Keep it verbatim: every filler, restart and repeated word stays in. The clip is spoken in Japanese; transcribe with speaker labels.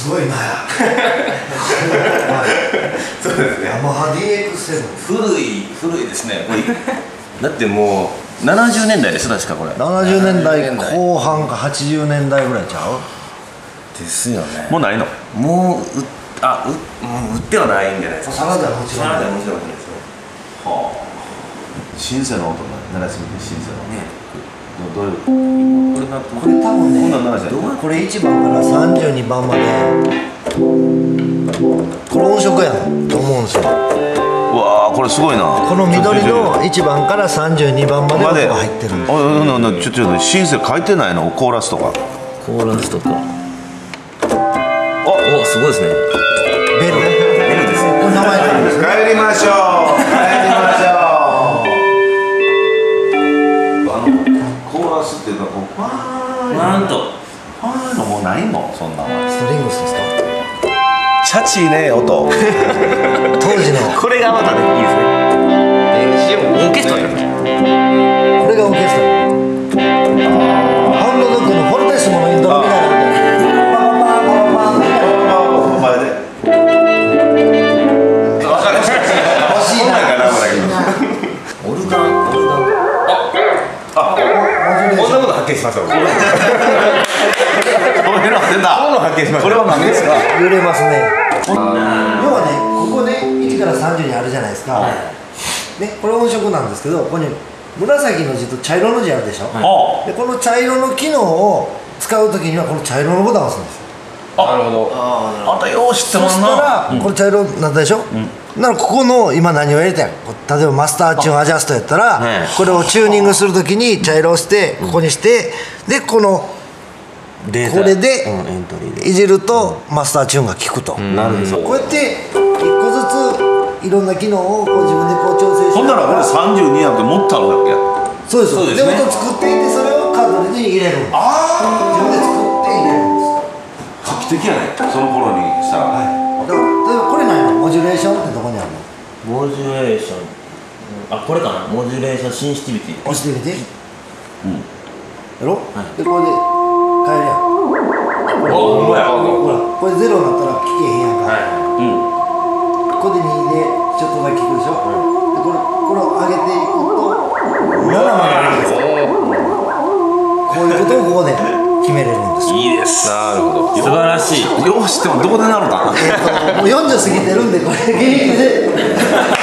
Speaker 1: すごいなや。
Speaker 2: そうですね。
Speaker 1: ヤマハ ディーエックスセブン。
Speaker 2: 古い古いですね。これだってもうななじゅうねんだいです確かこれ。
Speaker 1: ななじゅうねんだいこう半かはちじゅうねんだいぐらいちゃう？
Speaker 2: ですよね。もうないの？もううあうもう売ってはないんじゃないですか。
Speaker 1: サラダもちろん。
Speaker 2: サラダもちろんですよ。はあ。シンセの音が鳴らしてみてシンセのね。どういうこれが
Speaker 1: これ多分ね、これいちばんからさんじゅうにばんまでこれ音色やんと思うんですよ。
Speaker 2: うわーこれすごいな。
Speaker 1: この緑のいちばんからさんじゅうにばんまで音が入ってるんです。
Speaker 2: あ、ちょっとちょっとシンセ書いてないの？コーラスとか
Speaker 3: コーラスとかお、すごいですね。
Speaker 1: ベル
Speaker 2: ベルですよ。
Speaker 1: これ名前なんです。
Speaker 2: 帰りましょう帰りましょう。コーラスっていうのはこうパーン
Speaker 3: なんと
Speaker 2: パーンのもうないもんそんなの。
Speaker 1: ストリングスですか？
Speaker 2: チャチーね音
Speaker 1: 当時の
Speaker 3: これがまたねいいですね。オーケストラですね。
Speaker 1: これがオーケストラ。ハウンドドッグのフォルテッシモのイントロみたいなのでパパパパパパみたいな。
Speaker 2: 前で
Speaker 1: 欲しいな。
Speaker 3: オルガンオルガン
Speaker 2: あ、こんなこと発見しました。これこれは何ですか？
Speaker 1: 揺れますね。要はね、ここね、いちからさんじゅうにあるじゃないですか。ね、これ音色なんですけど、ここに紫の字と茶色の字あるでしょ。で、この茶色の機能を使うときにはこの茶色のボタンを押すんですよ。
Speaker 2: なるほど。あんたよう知ってますな。
Speaker 1: そしたらこれ茶色になったでしょ。ならここの今何を入れたんや。例えばマスターチューンアジャストやったらこれをチューニングするときに茶色をしてここにしてでこのこれでいじるとマスターチューンが効くと。
Speaker 2: なるほど。
Speaker 1: こうやって一個ずついろんな機能をこう自分でこう調整して。
Speaker 2: ほんならこれさんじゅうにやってもっとあるわけや。
Speaker 1: そうです。で音作っていてそれをカートリッジに入れるんです。自分で作って入れるんです。
Speaker 2: 画期的やね。その頃にしたら。
Speaker 1: だから例えばこれ何やのモジュレーションってどこにあるの？
Speaker 3: モジュレーションあこれかな。モジュレーションシンシティビティ
Speaker 1: 押してみて。
Speaker 2: うん。
Speaker 1: やろ？でこれで変えるやん。
Speaker 2: お、ほんまや。
Speaker 1: ほらこれゼロになったら聞けへんやんか。
Speaker 2: うん。
Speaker 1: ここでにでちょっとだけ聞くでしょ。でこれこれを上げていくとななまであるんですよ。こういうことをここで決めれるんです。
Speaker 2: いいです。なるほど。
Speaker 3: 素晴らしい。
Speaker 2: よう知ってもどこでなるかな。
Speaker 1: もうよんじゅう過ぎてるんでこれ現役で